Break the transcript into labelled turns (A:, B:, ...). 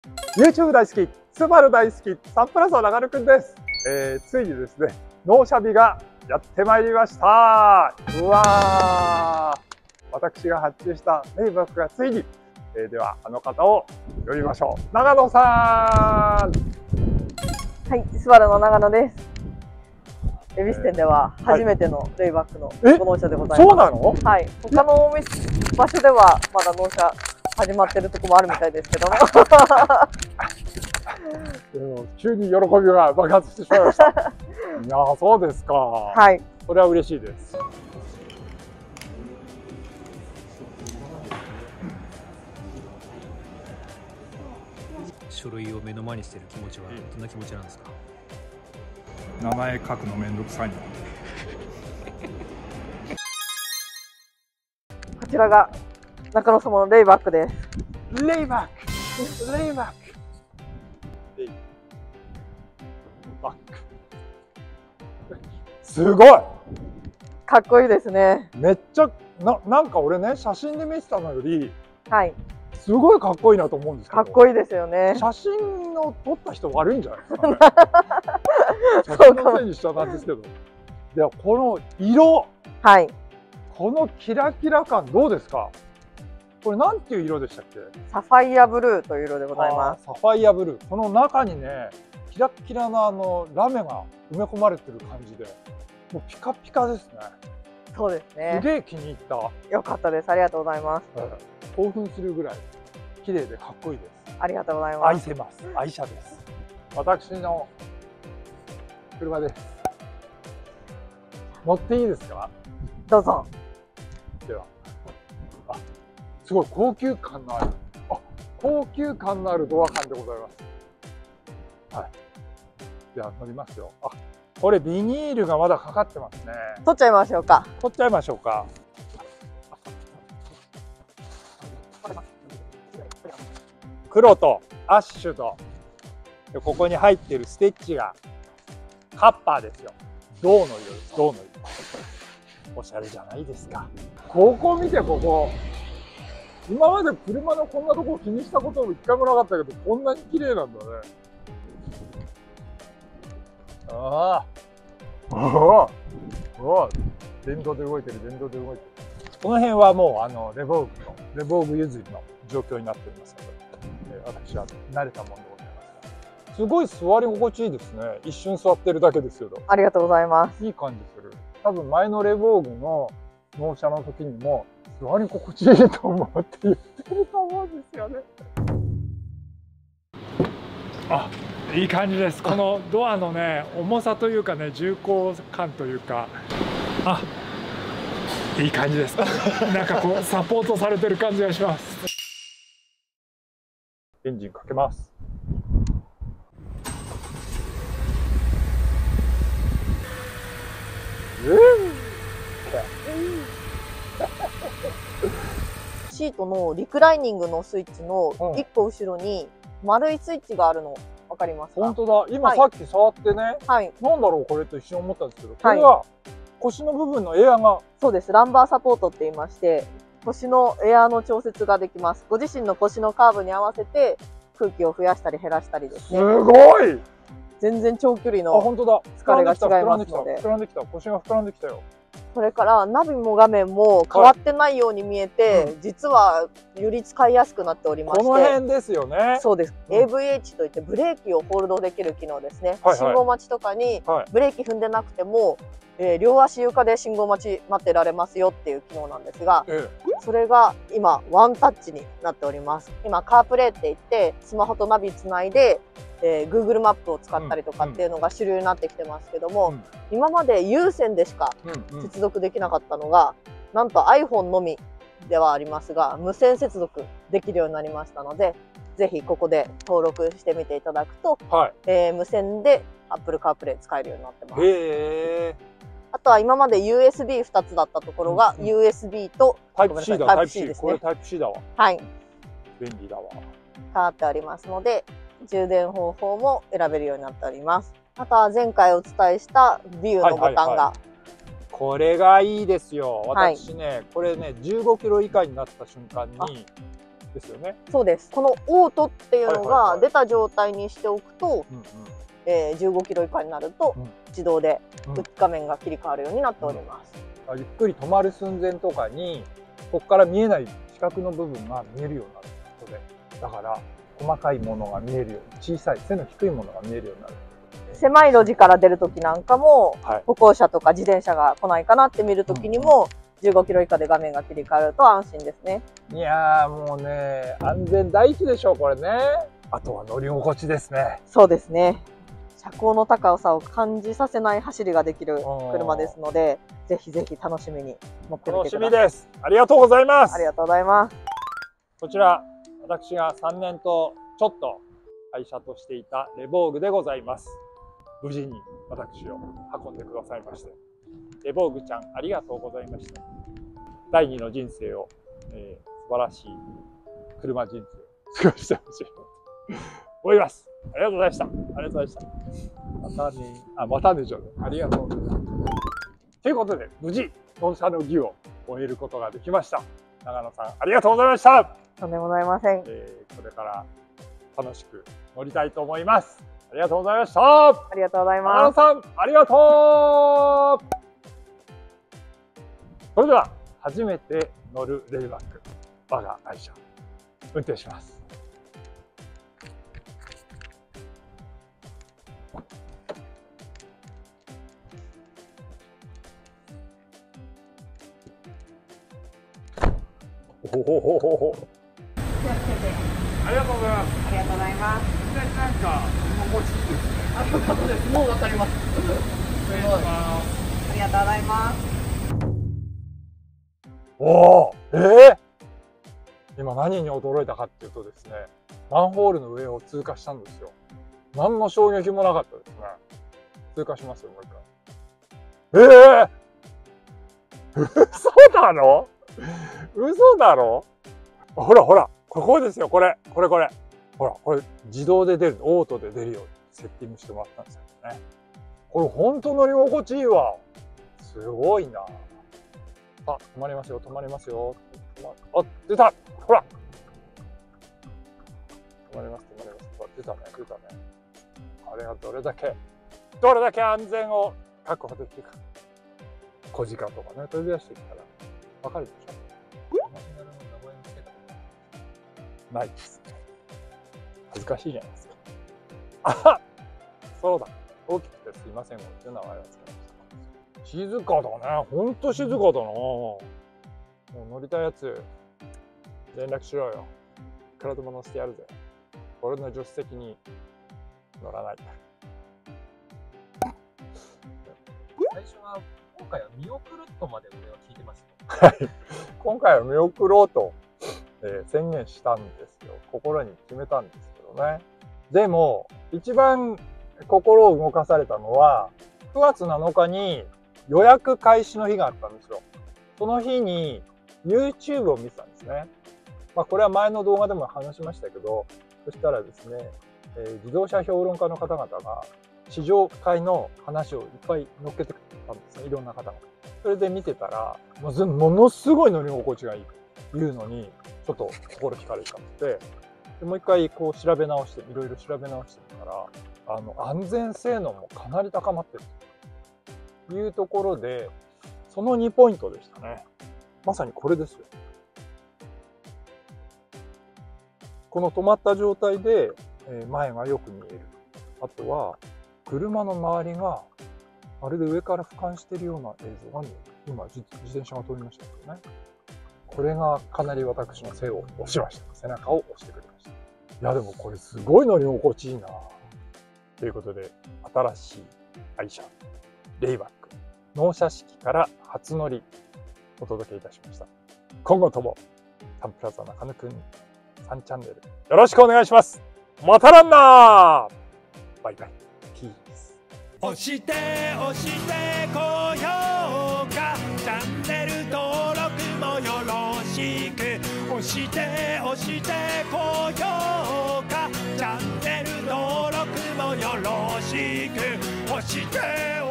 A: YouTube 大好き、スバル大好き、サンプラザ長野くんです。ついにですね、納車日がやってまいりました。うわー、私が発注したレイバックがついに、ではあの方を呼びましょう。長野さん。
B: はい、スバルの長野です。恵比寿店では初めてのレイバックのご納車でございます。
A: そうなの？
B: はい、他の場所ではまだ納車始まってるところもあるみたいですけども。
A: 急に喜びが爆発してしまいました。いやー、そうですか。
B: はい。
A: それは嬉しいです。
C: 書類を目の前にしている気持ちはどんな気持ちなんですか？
D: 名前書くのめんどくさいの。
B: こちらが中野様のレイバックです。
A: レイバック、レイバック、レイバック。すごい。
B: かっこいいですね。
A: めっちゃなんか俺ね、写真で見てたのより、
B: はい。
A: すごいかっこいいなと思うんですけど。
B: かっこいいですよね。
A: 写真を撮った人悪いんじゃないですかね。写真のせいにしちゃなんですけど。ではこの色、
B: はい。
A: このキラキラ感どうですか？これなんていう色でしたっけ？
B: サファイアブルーという色でございます。
A: サファイアブルー。この中にね、キラキラなラメが埋め込まれてる感じで、もうピカピカですね。
B: そうですね。
A: すげえ気に入った。
B: よかったです。ありがとうございます。
A: 興奮するぐらい綺麗でかっこいいです。
B: ありがとうございます。
A: 愛せます。愛車です。私の車です。乗っていいですか？
B: どうぞ。
A: では、すごい高級感のある、高級感のあるドア感でございます。はい。では乗りますよ。これビニールがまだかかってますね。
B: 取っちゃいましょうか。
A: 取っちゃいましょうか。黒とアッシュと、でここに入っているステッチがカッパーですよ。銅の色です。銅の色。おしゃれじゃないですか。ここ見て、ここ。今まで車のこんなとこ気にしたことも一回もなかったけど、こんなに綺麗なんだね。電動で動いてる、電動で動いてる。この辺はもうレボーグ譲りの状況になっておりますので、私は慣れたものでございます。すごい座り心地いいですね。一瞬座ってるだけですけど。
B: ありがとうございます。
A: いい感じする。多分前のレボーグの納車の時にも座り心地いいと思うって言ってると思うんですよね。
D: いい感じです。このドアのね、重さというかね、重厚感というか、いい感じです。なんかこうサポートされてる感じがします。
A: エンジンかけます。
B: シートのリクライニングのスイッチの1個後ろに丸いスイッチがあるの分かりますか？
A: 本当だ。今さっき触ってね、
B: はい、
A: なんだろうこれと一瞬思ったんですけど、これは腰の部分のエアが。
B: そうです。ランバーサポートって言いまして、腰のエアの調節ができます。ご自身の腰のカーブに合わせて空気を増やしたり減らしたりですね。
A: すごい。
B: 全然長距離の
A: 本当だ。
B: 疲れが違いますので。
A: 膨らんできた。腰が膨らんできたよ。
B: それからナビも画面も変わってないように見えて、実はより使いやすくなっておりまして、
A: この辺ですよね。
B: そうです。AVH といってブレーキをホールドできる機能ですね。信号待ちとかにブレーキ踏んでなくても、両足床で信号待ってられますよっていう機能なんですが、それが今ワンタッチになっております。今カープレイって言ってスマホとナビつないで、Google マップを使ったりとかっていうのが主流になってきてますけども、今まで有線でしか接続できなかったのが、なんと iPhone のみではありますが無線接続できるようになりましたので、ぜひここで登録してみていただくと、無線で Apple CarPlay 使えるようになってます。あとは今まで USB2 つだったところが USB と
A: Type-C だ。Type-C ですね。これ Type-C だわ。
B: はい。
A: 便利だわ。
B: 変わっておりますので、充電方法も選べるようになっております。あとは前回お伝えしたビューのボタンが。
A: これがいいですよ。私ね、これね、15キロ以下になった瞬間に、 ですよね。
B: そうです。このオートっていうのが出た状態にしておくと、15キロ以下になると自動で画面が切り替わるようになっております。
A: ゆっくり止まる寸前とかにここから見えない四角の部分が見えるようになることで、だから細かいものが見えるように、小さい背の低いものが見えるようになる。
B: 狭い路地から出る時なんかも、歩行者とか自転車が来ないかなって見る時にも、15キロ以下で画面が切り替わると安心ですね。
A: いやーもうね、安全第一でしょうこれね。あとは乗り心地ですね。
B: そうですね。車高の高さを感じさせない走りができる車ですので、ぜひぜひ楽しみに乗ってみてください。
A: 楽しみです。ありがとうございます。
B: ありがとうございます。
A: こちら私が3年とちょっと愛車としていたレボーグでございます。無事に私を運んでくださいまして、レボーグちゃんありがとうございました。第二の人生を、素晴らしい車人生を過ごしてほしいと思います。ありがとうございました。ありがとうございました。またね。またねじゃね。ありがとうございます。ということで、無事、納車の儀を終えることができました。長野さん、ありがとうございました。
B: とんでもございません。
A: これから楽しく乗りたいと思います。ありがとうございました。あ
B: りがとうございます。
A: 長野さん、ありがとう。それでは、初めて乗るレイバック、我が愛車、運転します。おほほほほ。ありがとうございます。
B: ありがとうございます。
A: なんか居心地いいですね。
B: ありがとうございます。もうわかります。ありがとうございます。
A: おお、今何に驚いたかっていうとですね、マンホールの上を通過したんですよ。何の衝撃もなかったですね。通過しますよ、もう一回。嘘なの？嘘だろ？ほらほら、ここですよ、これ。ほら、これ自動で出る、オートで出るようにセッティングしてもらったんですよね。これ本当乗り心地いいわ。すごいな。あ、止まりますよ、止まりますよ。あ、出た！ほら！止まります。出たね。あれがどれだけ安全を確保できるか。小鹿とかね、飛び出してきたらわかるでしょ。ないです。恥ずかしいじゃないですか。あ、そうだ。大きくてすいません。という名前を付けました。静かだね。ほんと静かだな。もう乗りたいやつ、連絡しろよ。いくらでも乗せてやるぜ。俺の助手席に乗らない。
C: 最初は今回は見送るとまで俺は聞いてました。
A: はい。今回は見送ろうと、宣言したんですよ。心に決めたんですけどね。でも、一番心を動かされたのは、9月7日に予約開始の日があったんですよ。その日に YouTube を見てたんですね。これは前の動画でも話しましたけど、そしたらですね、自動車評論家の方々が試乗会の話をいっぱい載っけてくれたんですね。いろんな方が。それで見てたら、ものすごい乗り心地がいいというのに、ちょっと心惹かれちゃって、でもう一回こう調べ直して、いろいろ調べ直してみたら、安全性能もかなり高まってるというところで、その2ポイントでしたね。まさにこれですよ。この止まった状態で前がよく見える。あとは車の周りがまるで上から俯瞰しているような映像が見える。今自転車が通りましたけどね。これがかなり私の背を押しました。背中を押してくれました。いやでもこれすごい乗り心地いいな。ということで、新しい愛車レイバック納車式から初乗りお届けいたしました。今後ともサンプラザ中野くん3チャンネルよろしくお願いします。またランナーバイバイ。ピース。
E: 押して高評価、チャンネル登録もよろしく。押して高評価、チャンネル登録もよろしく。押して